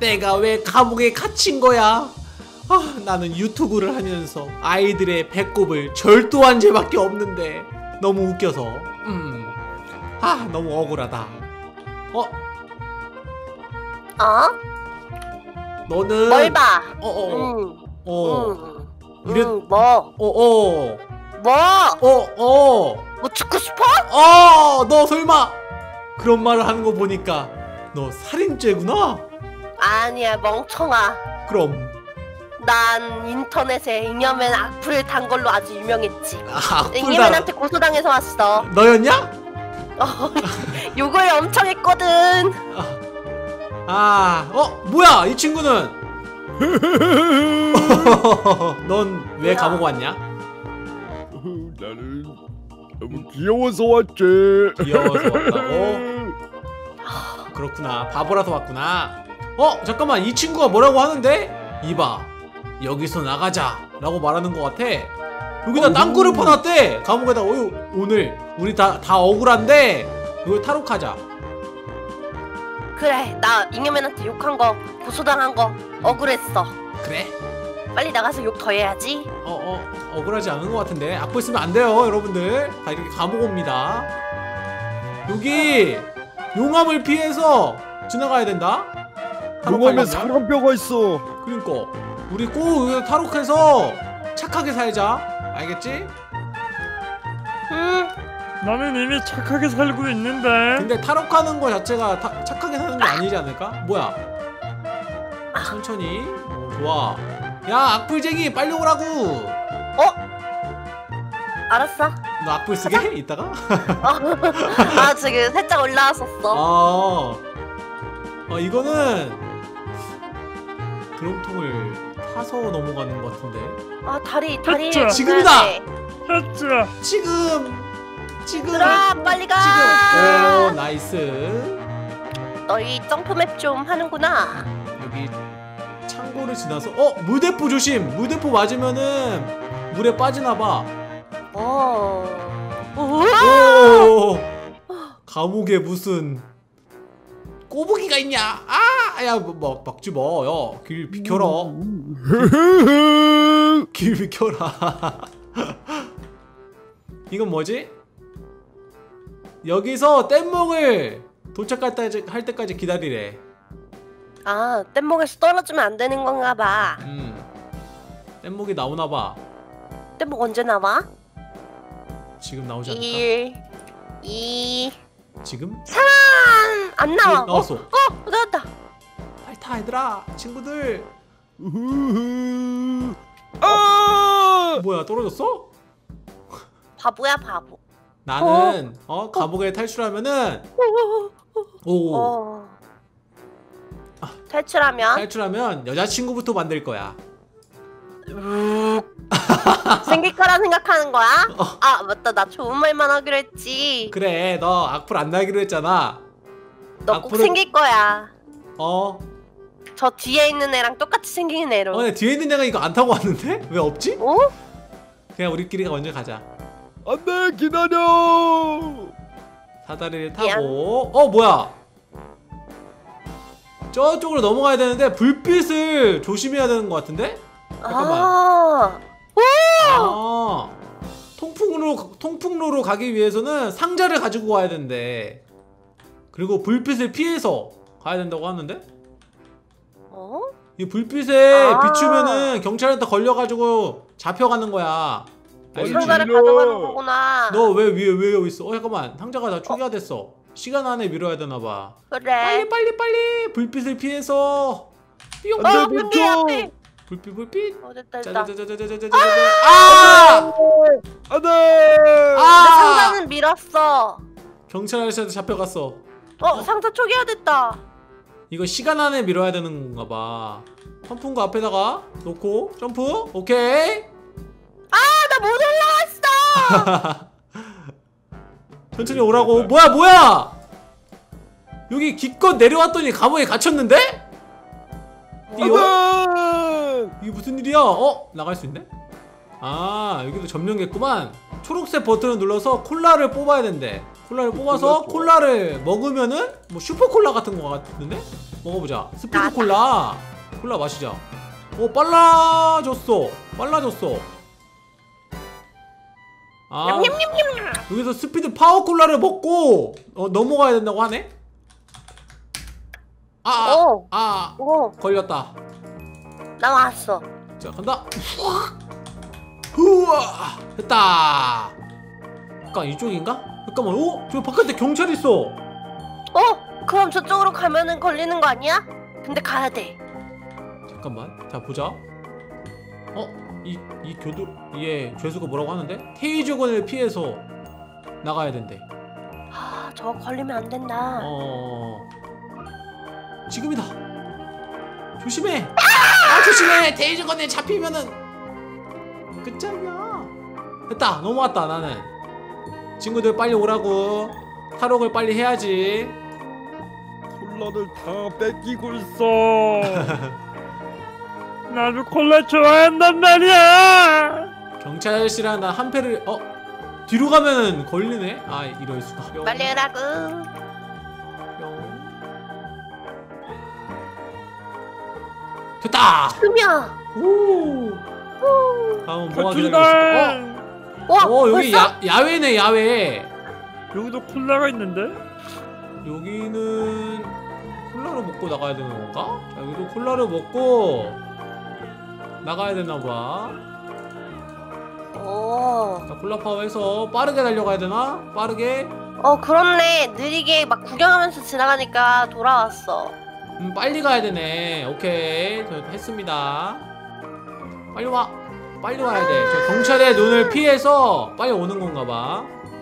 내가 왜 감옥에 갇힌 거야? 아, 나는 유튜브를 하면서 아이들의 배꼽을 절도한 죄밖에 없는데 너무 웃겨서 아, 너무 억울하다. 너는 뭘 봐? 뭐 죽고 싶어? 너 설마 그런 말을 하는 거 보니까 너 살인죄구나? 아니야, 멍청아. 그럼 난 인터넷에 잉여맨 악플을 단 걸로 아주 유명했지. 악플 잉여맨한테 고소당해서 왔어. 너였냐? 욕을 엄청 했거든. 뭐야 이 친구는? 넌 왜 감옥 왔냐? 나는 너무 귀여워서 왔지. 귀여워서 왔다고? 그렇구나, 바보라서 왔구나. 잠깐만, 이 친구가 뭐라고 하는데? 이봐, 여기서 나가자 라고 말하는 것 같아. 여기다 땅굴을 파놨대. 감옥에다가. 오늘 우리 다 억울한데 이걸 탈옥하자. 그래, 나 잉여맨한테 욕한 거, 고소당한 거 억울했어. 그래? 빨리 나가서 욕 더 해야지. 억울하지 않은 것 같은데. 악플 쓰면 안 돼요, 여러분들. 다 이렇게 감옥 옵니다. 여기 용암을 피해서 지나가야 된다. 용암에 사람뼈가 있어. 그러니까 우리 꼭 여기 탈옥해서 착하게 살자. 알겠지? 나는 이미 착하게 살고 있는데. 근데 탈옥하는 거 자체가 착하게 사는 게 아니지 않을까? 뭐야? 천천히. 좋아. 야, 악플쟁이 빨리 오라고. 알았어. 너 악플 쓰게? 이따가? 지금 살짝 올라왔었어. 이거는 드럼통을 타서 넘어가는 것 같은데. 다리 했죠. 지금이다. 했죠. 지금. 얘들아, 빨리 가. 지금. 나이스. 너희 점프맵 좀 하는구나. 여기 창고를 지나서 물대포 조심. 물대포 맞으면은 물에 빠지나봐. 감옥에 무슨 꼬부기가 있냐? 야, 막지 마. 야, 길 비켜라. 길 비켜라. 이건 뭐지? 여기서 뗏목을 도착할 때까지 기다리래. 뗏목에서 떨어지면 안 되는 건가 봐. 뗏목이 나오나 봐. 뗏목 언제 나와? 지금 나오지 않을까? 1, 2, 지금? 3! 안 나와. 나왔어. 나왔다. 빨리 타, 얘들아. 친구들. 뭐야, 떨어졌어? 바보야, 바보. 나는 감옥에 탈출하면은 탈출하면 여자친구부터 만들 거야. 생길 거라 생각하는 거야? 맞다, 나 좋은 말만 하기로 했지. 그래, 너 악플 안 달기로 했잖아. 너 꼭 생길 거야. 저 뒤에 있는 애랑 똑같이 생긴 애로. 근데 뒤에 있는 애가 이거 안 타고 왔는데? 왜 없지? 그냥 우리끼리가 먼저 가자. 안돼, 기다려. 사다리를 타고. 뭐야, 저쪽으로 넘어가야 되는데 불빛을 조심해야 되는 것 같은데? 잠깐만. 통풍로로 가기 위해서는 상자를 가지고 가야 되는데, 그리고 불빛을 피해서 가야 된다고 하는데? 이 불빛에 비추면은 경찰한테 걸려가지고 잡혀가는 거야. 상자를 가져가는 거구나. 너 왜 위에 여기 있어? 잠깐만, 상자가 다 초기화됐어. 시간 안에 밀어야 되나봐. 그래. 빨리 불빛을 피해서. 앞에. 불빛. 됐다. 짜자자자자자자자자. 안돼. 내 상자는 밀었어. 경찰 아저씨한테 잡혀갔어. 상자 초기화됐다. 이거 시간 안에 밀어야 되는 건가 봐. 선풍구 앞에다가 놓고 점프. 오케이. 나 못 올라왔어. 천천히 오라고. 뭐야? 여기 기껏 내려왔더니 감옥에 갇혔는데? 이게 무슨 일이야? 나갈 수 있네? 여기도 점령겠구만. 초록색 버튼을 눌러서 콜라를 뽑아야 된대. 콜라를 뽑아서 콜라를 먹으면은 뭐 슈퍼콜라 같은 거 같은데? 먹어보자. 스피드 콜라. 콜라 마시자. 빨라졌어. 아, 냠냠냠냠. 여기서 스피드 파워 콜라를 먹고 넘어가야 된다고 하네? 오. 걸렸다. 나 왔어. 자, 간다. 우와, 됐다. 잠깐, 이쪽인가? 잠깐만, 저 바깥에 경찰 있어. 그럼 저쪽으로 가면은 걸리는 거 아니야? 근데 가야 돼. 잠깐만, 자 보자. 이 얘 죄수가 뭐라고 하는데? 테이저건을 피해서 나가야 된대. 저거 걸리면 안 된다. 지금이다. 조심해. 조심해. 테이저건에 잡히면은 끝장이야. 됐다. 넘어왔다. 나는. 친구들 빨리 오라고. 탈옥을 빨리 해야지. 콜라를 다 뺏기고 있어. 나도 콜라 좋아한단 말이야. 경찰 아저씨랑 나 한 패를 뒤로 가면 걸리네. 이럴 수가. 빨리 하라고. 됐다. 스며. 오. 다음 뭐가 기다리고 출발. 있을까? 여기 벌써? 야외네, 야외. 여기도 콜라가 있는데? 여기는 콜라를 먹고 나가야 되는 건가? 자, 여기도 콜라를 먹고 나가야 되나 봐. 자, 콜라 파워해서 빠르게 달려가야 되나? 빠르게. 그렇네. 느리게 막 구경하면서 지나가니까 돌아왔어. 빨리 가야 되네. 오케이, 저 했습니다. 빨리 와. 빨리 와야 돼. 저 경찰의 눈을 피해서 빨리 오는 건가 봐.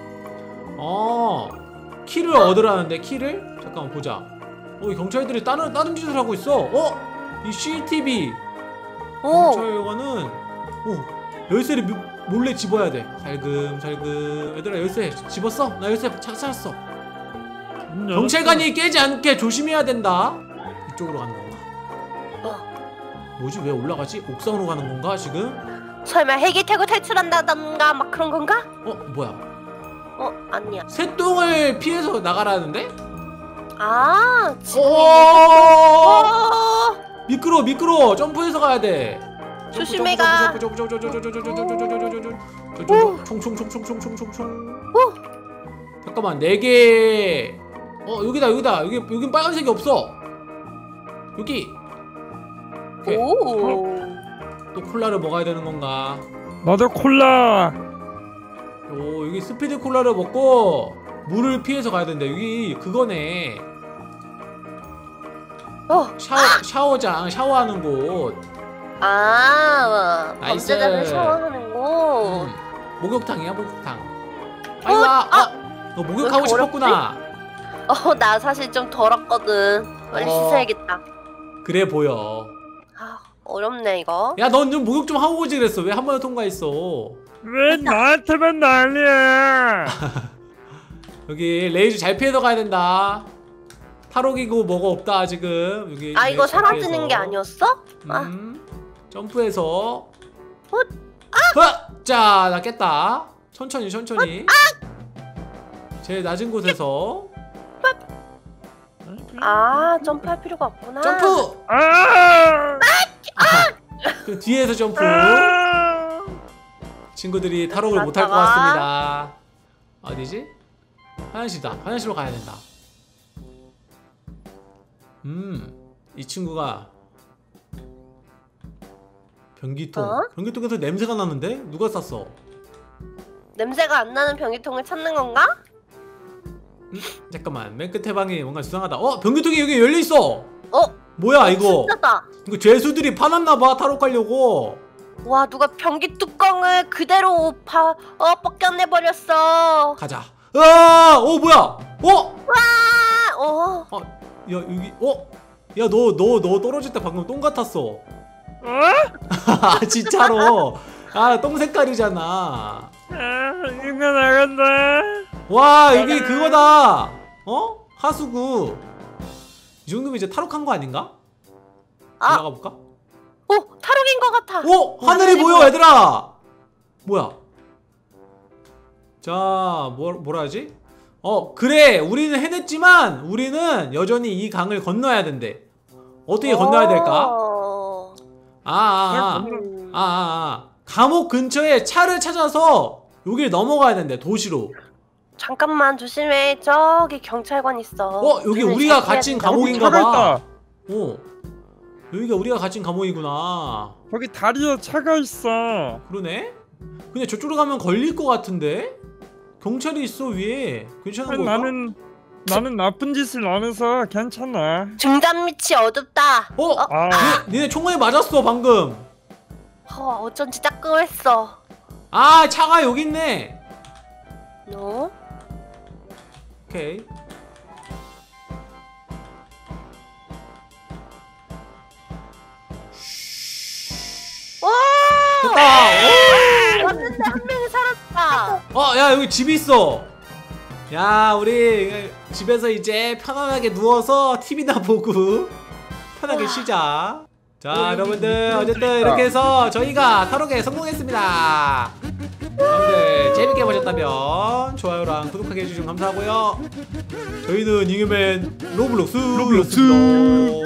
키를 얻으라는데, 키를? 잠깐만 보자. 이 경찰들이 다른 짓을 하고 있어. 이 CCTV 경찰관은 열쇠를 몰래 집어야 돼. 살금살금. 얘들아, 열쇠 집었어? 나 열쇠 찾았어. 경찰관이 깨지 않게 조심해야 된다. 이쪽으로 가는 건가? 뭐지? 왜 올라가지? 옥상으로 가는 건가 지금? 설마 헬기 타고 탈출한다던가 막 그런 건가? 뭐야? 아니야. 새똥을 피해서 나가라는데? 지금 미끄러. 점프해서 가야 돼. 조심해 가. 총총총총총총총총총총. 잠깐만, 4개. 여기다. 여긴 빨간색이 없어. 여기. 오케이. 또 콜라를 먹어야 되는 건가? 나도 콜라. 여기 스피드 콜라를 먹고 물을 피해서 가야 된다. 여기 그거네. 샤워장, 샤워하는 곳. 나이스. 범죄자들 샤워하는 곳. 목욕탕이야, 목욕탕. 빨리 와. 너 목욕하고 싶었구나. 나 사실 좀 더럽거든. 빨리 씻어야겠다. 그래 보여. 어렵네 이거. 야, 넌 좀 목욕 좀 하고 오지 그랬어. 왜 한 번에 통과했어? 왜 나한테만 난리야? 여기 레이저 잘 피해서 가야 된다. 탈옥이고 뭐가 없다 지금. 여기 이거 레이저 잘 사라지는 피해서. 게 아니었어? 점프해서. 자, 나 깼다. 천천히. 제일 낮은 곳에서. 점프할 필요가 없구나. 점프. 그 뒤에서 점프. 친구들이 탈옥을 못할 것 같습니다. 어디지? 화장실이다. 화장실로 가야 된다. 이 친구가 변기통. 변기통에서 냄새가 나는데? 누가 쌌어? 냄새가 안 나는 변기통을 찾는 건가? 잠깐만, 맨 끝에 방이 뭔가 수상하다. 변기통이 여기 열려있어. 뭐야 이거? 진짜다. 이거 죄수들이 파놨나봐, 탈옥하려고. 와, 누가 변기 뚜껑을 그대로 벗겨내버렸어. 가자. 뭐야? 야, 여기 야, 너 떨어질 때 방금 똥 같았어. 진짜로. 똥 색깔이잖아. 이거 나간다. 와, 여기 그거다. 하수구. 이 정도면 이제 탈옥한 거 아닌가? 올라가 볼까? 탈옥인 것 같아. 하늘이 보여, 얘들아. 뭐야? 자, 뭐라 하지? 그래 우리는 해냈지만 우리는 여전히 이 강을 건너야 된대. 어떻게 건너야 될까? 감옥 근처에 차를 찾아서 여길 넘어가야 된대. 도시로. 잠깐만 조심해. 저기 경찰관 있어. 여기 눈을 우리가 잘 갇힌 피해야 된다. 감옥인가 차가 봐. 있다. 여기가 우리가 갇힌 감옥이구나. 저기 다리에 차가 있어. 그러네? 근데 저쪽으로 가면 걸릴 것 같은데? 경찰이 있어 위에. 괜찮은 아니, 걸까? 나는 나쁜 짓을 안 해서 괜찮아. 중단 밑이 어둡다. 아, 니네 총알에 맞았어 방금. 어쩐지 따끔했어. 아 차가 여기 있네. 너? 오케이. 됐다. 왔는데 한 명이 살았다. 야 여기 집이 있어. 야 우리 집에서 이제 편안하게 누워서 TV나 보고 편하게 쉬자. 자 여러분들 어쨌든 이렇게 해서 저희가 탈옥에 성공했습니다. 여러분들 재밌게 보셨다면 좋아요랑 구독하게 해주시면 감사하고요. 저희는 잉여맨 로블록스